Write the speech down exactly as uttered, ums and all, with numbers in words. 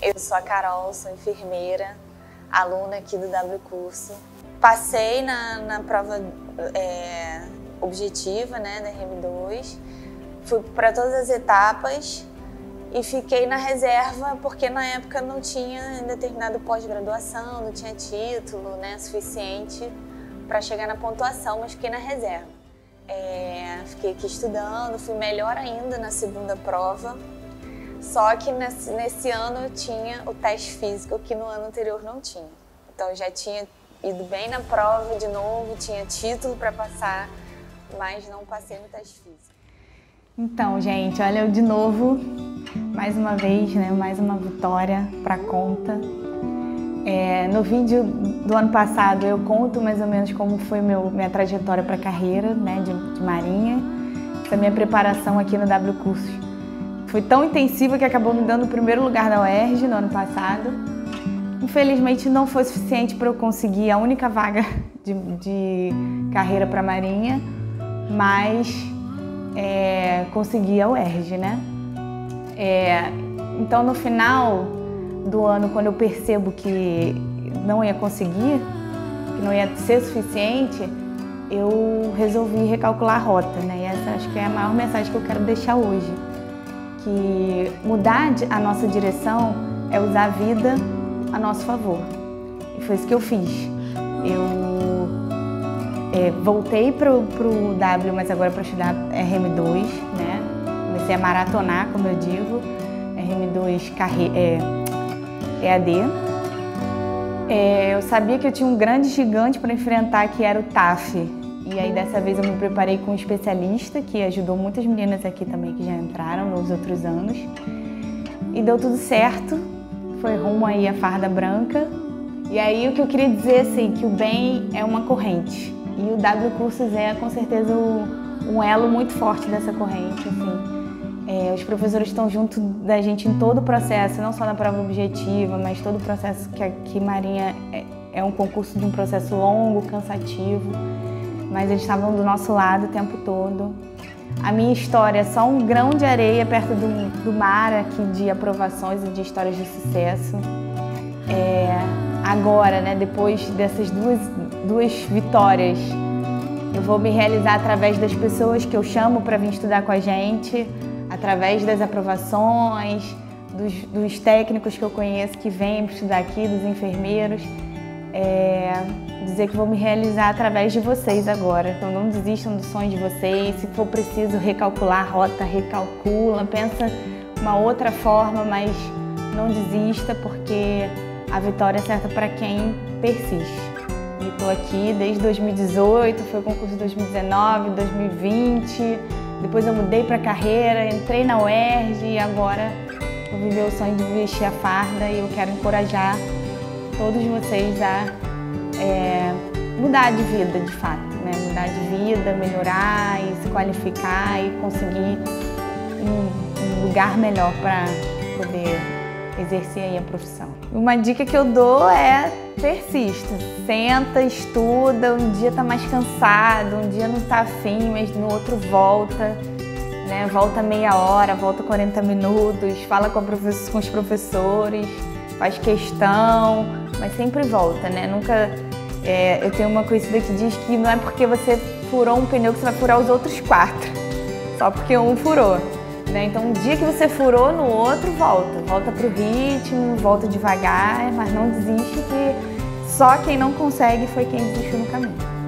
Eu sou a Carol, sou enfermeira, aluna aqui do W Curso. Passei na, na prova é, objetiva, né, da R M dois, fui para todas as etapas e fiquei na reserva porque na época não tinha determinado pós-graduação, não tinha título, né, suficiente para chegar na pontuação, mas fiquei na reserva. É, fiquei aqui estudando, fui melhor ainda na segunda prova, só que nesse, nesse ano eu tinha o teste físico que no ano anterior não tinha. Então eu já tinha ido bem na prova de novo, tinha título para passar, mas não passei no teste físico. Então, gente, olha eu de novo, mais uma vez, né, mais uma vitória para conta. É, no vídeo do ano passado eu conto mais ou menos como foi meu, minha trajetória para a carreira, né, de, de marinha. Essa minha preparação aqui no W Curso foi tão intensiva que acabou me dando o primeiro lugar da U E R J no ano passado. Infelizmente não foi suficiente para eu conseguir a única vaga de, de carreira para a marinha, mas é, consegui a U E R J, né? É, então no final do ano, quando eu percebo que não ia conseguir, que não ia ser suficiente, eu resolvi recalcular a rota, né? E essa acho que é a maior mensagem que eu quero deixar hoje. Que mudar a nossa direção é usar a vida a nosso favor. E foi isso que eu fiz. Eu é, voltei para o W, mas agora para estudar R M dois, né? Comecei a maratonar, como eu digo, R M dois carre é, E A D. É, eu sabia que eu tinha um grande gigante para enfrentar, que era o T A F. E aí dessa vez eu me preparei com um especialista que ajudou muitas meninas aqui também que já entraram nos outros anos. E deu tudo certo, foi rumo aí a farda branca. E aí o que eu queria dizer assim, que o bem é uma corrente. E o W Cursos é com certeza um elo muito forte dessa corrente. Assim. É, os professores estão junto da gente em todo o processo, não só na prova objetiva, mas todo o processo que aqui Marinha é, é um concurso de um processo longo, cansativo. Mas eles estavam do nosso lado o tempo todo. A minha história é só um grão de areia perto do, do mar aqui de aprovações e de histórias de sucesso. É, agora, né, depois dessas duas, duas vitórias, eu vou me realizar através das pessoas que eu chamo para vir estudar com a gente, através das aprovações, dos, dos técnicos que eu conheço que vêm estudar aqui, dos enfermeiros. É, dizer que vou me realizar através de vocês agora. Então não desistam do sonho de vocês. Se for preciso recalcular a rota, recalcula, pensa uma outra forma, mas não desista, porque a vitória é certa para quem persiste. E estou aqui desde dois mil e dezoito, foi o concurso de dois mil e dezenove, dois mil e vinte, depois eu mudei para carreira, entrei na U E R J e agora vou viver o sonho de vestir a farda e eu quero encorajar todos vocês a é, mudar de vida, de fato, né? Mudar de vida, melhorar e se qualificar e conseguir um, um lugar melhor para poder exercer aí a profissão. Uma dica que eu dou é persista, senta, estuda, um dia tá mais cansado, um dia não tá afim, mas no outro volta, né? Volta meia hora, volta quarenta minutos, fala com, a professor, com os professores, faz questão, mas sempre volta, né? Nunca, é, eu tenho uma conhecida que diz que não é porque você furou um pneu que você vai furar os outros quatro, só porque um furou, né? Então, um dia que você furou, no outro volta, volta pro ritmo, volta devagar, mas não desiste, que só quem não consegue foi quem desistiu no caminho.